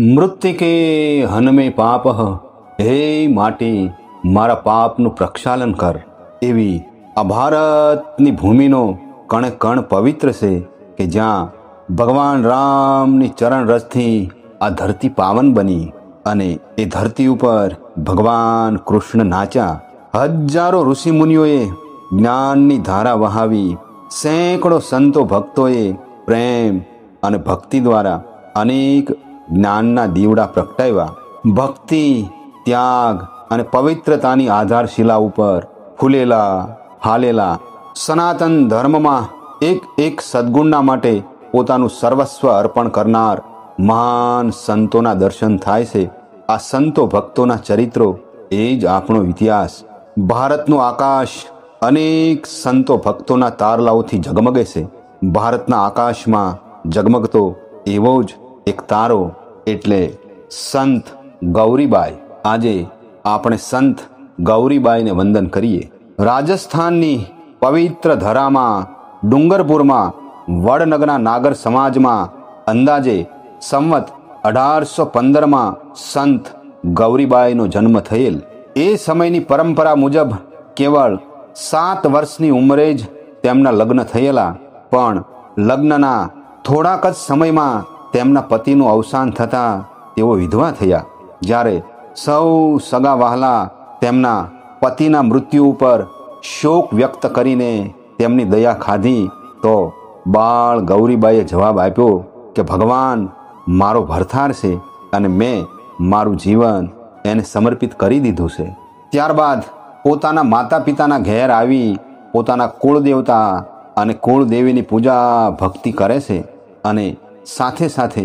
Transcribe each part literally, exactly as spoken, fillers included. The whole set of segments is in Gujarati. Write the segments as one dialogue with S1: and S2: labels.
S1: મૃત્તિકે હનમે પાપ, હે માટી મારા પાપનું પ્રક્ષાલન કર. એવી આ ભારતની ભૂમિનો કણે કણ પવિત્ર છે કે જ્યાં ભગવાન રામની ચરણ રસથી આ ધરતી પાવન બની અને એ ધરતી ઉપર ભગવાન કૃષ્ણ નાચ્યા. હજારો ઋષિમુનિઓએ જ્ઞાનની ધારા વહાવી, સેંકડો સંતો ભક્તોએ પ્રેમ અને ભક્તિ દ્વારા અનેક જ્ઞાનના દીવડા પ્રગટાવ્યા. ભક્તિ, ત્યાગ અને પવિત્રતાની આધારશિલા ઉપર ફૂલેલા ફાલેલા સનાતન ધર્મમાં એક એક સદ્ગુણના માટે પોતાનું સર્વસ્વ અર્પણ કરનાર મહાન સંતોના દર્શન થાય છે. આ સંતો ભક્તોના ચરિત્રો એ જ આપણો ઇતિહાસ. ભારતનું આકાશ અનેક સંતો ભક્તોના તારલાઓથી ઝગમગે છે. ભારતના આકાશમાં ઝગમગતો એવો જ એક તારો એટલે સંત ગૌરીબાઈ. આજે આપણે સંત ગૌરીબાઈને વંદન કરીએ. રાજસ્થાનની પવિત્ર ધરામાં ડુંગરપુરમાં વડનગરના નાગર સમાજમાં અંદાજે સંવત અઢારસો પંદરમાં સંત ગૌરીબાઈનો જન્મ થયેલ. એ સમયની પરંપરા મુજબ કેવળ સાત વર્ષની ઉંમરે જ તેમના લગ્ન થયેલા, પણ લગ્નના થોડાક જ સમયમાં તેમના પતિનું અવસાન થતાં તેઓ વિધવા થયા. જ્યારે સૌ સગા વહાલા તેમના પતિના મૃત્યુ ઉપર શોક વ્યક્ત કરીને તેમની દયા ખાધી તો બાળ ગૌરીબાઈએ જવાબ આપ્યો કે ભગવાન મારો ભરથાર છે અને મેં મારું જીવન એને સમર્પિત કરી દીધું છે. ત્યારબાદ પોતાના માતા પિતાના ઘેર આવી પોતાના કુળદેવતા અને કુળદેવીની પૂજા ભક્તિ કરે છે અને સાથે સાથે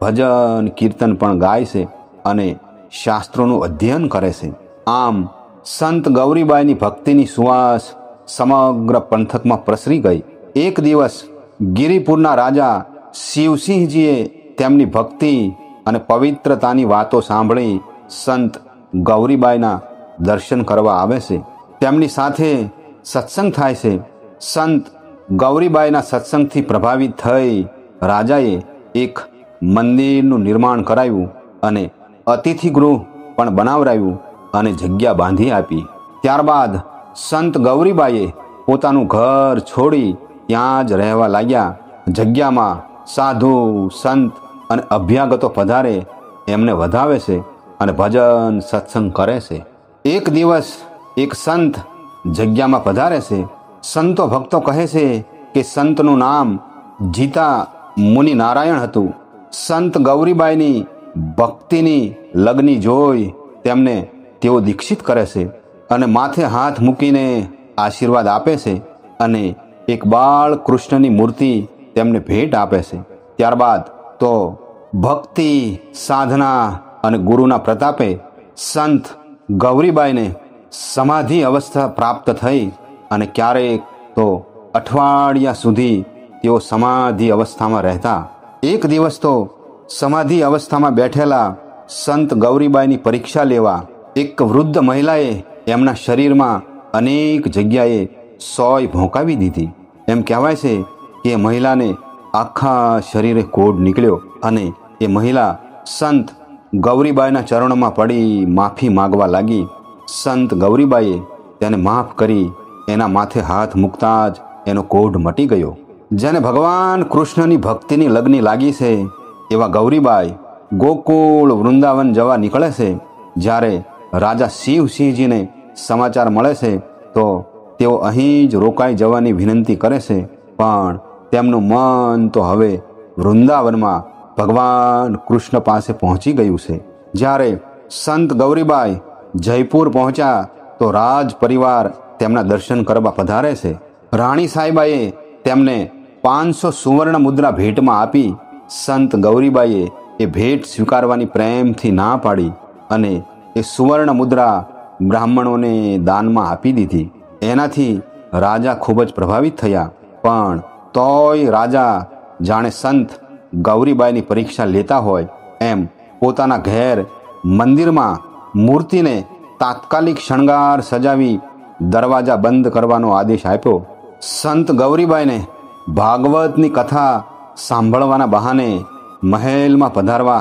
S1: ભજન કીર્તન પણ ગાય છે અને શાસ્ત્રોનું અધ્યયન કરે છે. આમ સંત ગૌરીબાઈની ભક્તિની સુવાસ સમગ્ર પંથકમાં પ્રસરી ગઈ. એક દિવસ ગિરિપુરના રાજા શિવસિંહજીએ તેમની ભક્તિ અને પવિત્રતાની વાતો સાંભળી સંત ગૌરીબાઈના દર્શન કરવા આવે છે. તેમની સાથે સત્સંગ થાય છે. સંત ગૌરીબાઈના સત્સંગથી પ્રભાવિત થઈ રાજાએ એક મંદિરનું નિર્માણ કરાવ્યું અને અતિથિ ગૃહ પણ બનાવરાવ્યું અને જગ્યા બાંધી આપી. ત્યારબાદ સંત ગૌરીબાઈએ પોતાનું ઘર છોડી ત્યાં જ રહેવા લાગ્યા. જગ્યામાં સાધુ સંત અને અભ્યાગતો પધારે એમને વધાવે છે અને ભજન સત્સંગ કરે છે. એક દિવસ એક સંત જગ્યામાં પધારે છે. સંતો ભક્તો કહે છે કે સંતનું નામ જીતા મુનિ નારાયણ હતું. સંત ગૌરીબાઈની ભક્તિની લગ્ની જોઈ તેમને તેઓ દીક્ષિત કરે છે અને માથે હાથ મૂકીને આશીર્વાદ આપે છે અને એક બાળ કૃષ્ણની મૂર્તિ તેમને ભેટ આપે છે. ત્યારબાદ તો ભક્તિ, સાધના અને ગુરુના પ્રતાપે સંત ગૌરીબાઈને સમાધિ અવસ્થા પ્રાપ્ત થઈ અને ક્યારેક તો અઠવાડિયા સુધી તેઓ સમાધિ અવસ્થામાં રહેતા. એક દિવસ તો સમાધિ અવસ્થામાં બેઠેલા સંત ગૌરીબાઈની પરીક્ષા લેવા એક વૃદ્ધ મહિલાએ એમના શરીરમાં અનેક જગ્યાએ સોય ભોંકાવી દીધી. એમ કહેવાય છે કે એ મહિલાને આખા શરીરે કોઢ નીકળ્યો અને એ મહિલા સંત ગૌરીબાઈના ચરણોમાં પડી માફી માગવા લાગી. સંત ગૌરીબાઈએ તેને માફ કરી એના માથે હાથ મૂકતા જ એનો કોઢ મટી ગયો. જેને ભગવાન કૃષ્ણની ભક્તિની લગ્ની લાગી છે એવા ગૌરીબાઈ ગોકુળ વૃંદાવન જવા નીકળે છે. જ્યારે રાજા શિવસિંહજીને સમાચાર મળે છે તો તેઓ અહીં જ રોકાઈ જવાની વિનંતી કરે છે, પણ તેમનું મન તો હવે વૃંદાવનમાં ભગવાન કૃષ્ણ પાસે પહોંચી ગયું છે. જ્યારે સંત ગૌરીબાઈ જયપુર પહોંચ્યા તો રાજ પરિવાર તેમના દર્શન કરવા પધારે છે. રાણી સાહેબાએ તેમને પાંચસો સુવર્ણ મુદ્રા ભેટમાં આપી. સંત ગૌરીબાઈએ એ ભેટ સ્વીકારવાની પ્રેમથી ના પાડી અને એ સુવર્ણ મુદ્રા બ્રાહ્મણોને દાનમાં આપી દીધી. એનાથી રાજા ખૂબ જ પ્રભાવિત થયા, પણ તોય રાજા જાણે સંત ગૌરીબાઈની પરીક્ષા લેતા હોય એમ પોતાના ઘેર મંદિરમાં મૂર્તિને તાત્કાલિક શણગાર સજાવી દરવાજા બંધ કરવાનો આદેશ આપ્યો. સંત ગૌરીબાઈને ભાગવતની કથા સાંભળવાના બહાને મહેલમાં પધારવા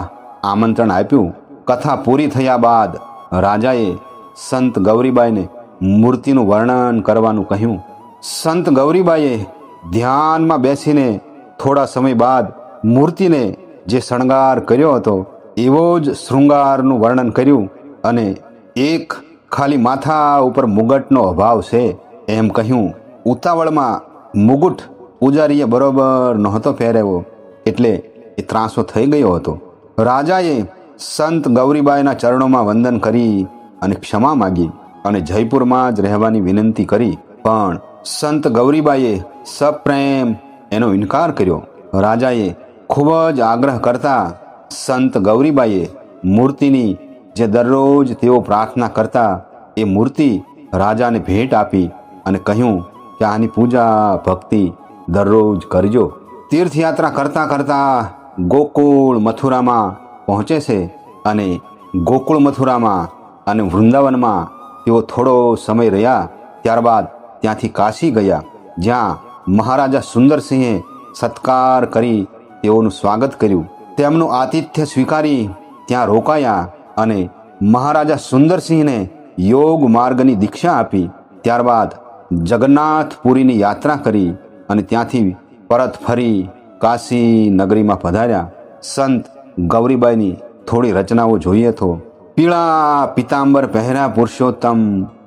S1: આમંત્રણ આપ્યું. કથા પૂરી થયા બાદ રાજાએ સંત ગૌરીબાઈને મૂર્તિનું વર્ણન કરવાનું કહ્યું. સંત ગૌરીબાઈએ ધ્યાનમાં બેસીને થોડા સમય બાદ મૂર્તિને જે શણગાર કર્યો હતો એવો જ શૃંગારનું વર્ણન કર્યું અને એક ખાલી માથા ઉપર મુગટનો અભાવ છે એમ કહ્યું. ઉતાવળમાં મુગુટ પૂજારીએ બરોબર નહોતો પહેર્યો એટલે એ ત્રાસો થઈ ગયો હતો. રાજાએ સંત ગૌરીબાઈના ચરણોમાં વંદન કરી અને ક્ષમા માગી અને જયપુરમાં જ રહેવાની વિનંતી કરી, પણ સંત ગૌરીબાઈએ સપ્રેમ એનો ઇનકાર કર્યો. રાજાએ ખૂબ જ આગ્રહ કરતા સંત ગૌરીબાઈએ મૂર્તિની જે દરરોજ તેઓ પ્રાર્થના કરતા એ મૂર્તિ રાજાને ભેટ આપી અને કહ્યું કે આની પૂજા ભક્તિ દરરોજ કરજો. તીર્થયાત્રા કરતાં કરતાં ગોકુળ મથુરામાં પહોંચે છે અને ગોકુળ મથુરામાં અને વૃંદાવનમાં તેઓ થોડો સમય રહ્યા. ત્યારબાદ ત્યાંથી કાશી ગયા, જ્યાં મહારાજા સુંદરસિંહે સત્કાર કરી તેઓનું સ્વાગત કર્યું. તેમનું આતિથ્ય સ્વીકારી ત્યાં રોકાયા અને મહારાજા સુંદરસિંહને યોગ માર્ગની દીક્ષા આપી. ત્યારબાદ જગન્નાથપુરીની યાત્રા કરી અને ત્યાંથી પરત ફરી કાશી નગરીમાં પધાર્યા. સંત ગૌરીબાઈની થોડી રચનાઓ જોઈએ તો: પીળા પિતાંબર પહેર્યા પુરુષોત્તમ,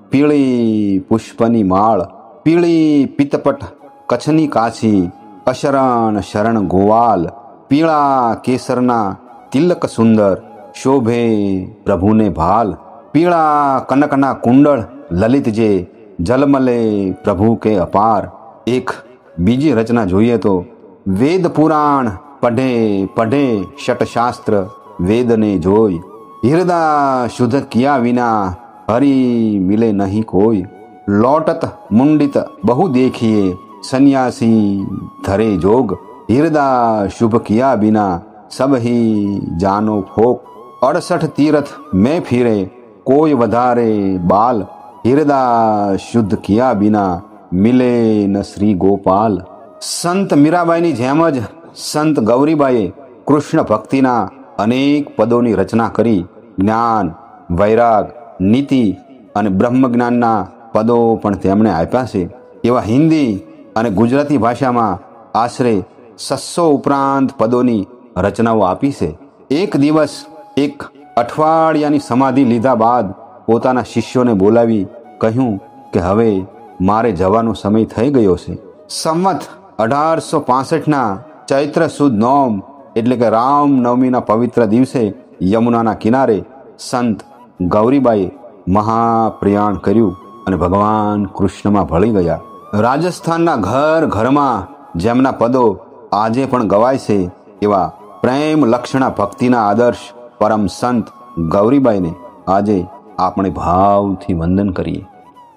S1: પીળી પુષ્પની માળ, પીળી પિત્તપટ કચ્છની કાશી, અશરણ શરણ ગોવાલ, પીળા કેસરના તિલક સુંદર, શોભે પ્રભુને ભાલ, પીળા કનકના કુંડળ લલિત જે, જલમલે પ્રભુ કે અપાર. એક બીજી રચના જોઈએ તો: વેદ પુરાણ પઢે પઢે શટશાસ્ત્ર વેદને જોઈ, હૃદય શુદ્ધ કિયા વિના હરી મિલે નહીં કોઈ. લૌટત મુંડિત બહુ દેખીએ સન્યાસી ધરે જોગ, હૃદય શુભ કિયા બિના સબ ही જાનો ફોક. અડસઠ તીરથ મેં ફિરે કોઈ વધારે બાલ, હૃદય શુદ્ધ કિયા બિના મિલે ન શ્રી ગોપાલ. સંત મીરાબાઈની જેમ જ સંત ગૌરીબાઈએ કૃષ્ણ ભક્તિના અનેક પદોની રચના કરી. જ્ઞાન, વૈરાગ, નીતિ અને બ્રહ્મજ્ઞાનના પદો પણ તેમણે આપ્યા છે. એવા હિન્દી અને ગુજરાતી ભાષામાં આશરે છસો ઉપરાંત પદોની રચનાઓ આપી છે. એક દિવસ એક અઠવાડિયાની સમાધિ લીધા બાદ પોતાના શિષ્યોને બોલાવી કહ્યું કે હવે મારે જવાનો સમય થઈ ગયો છે. સંવત અઢારસો પાસઠના ચૈત્ર સુદ નોમ એટલે કે રામનવમીના પવિત્ર દિવસે યમુનાના કિનારે સંત ગૌરીબાઈએ મહાપ્રયાણ કર્યું અને ભગવાન કૃષ્ણમાં ભળી ગયા. રાજસ્થાનના ઘર ઘરમાં જેમના પદો આજે પણ ગવાય છે એવા પ્રેમ લક્ષણા ભક્તિના આદર્શ પરમ સંત ગૌરીબાઈને આજે આપણે ભાવથી વંદન કરીએ.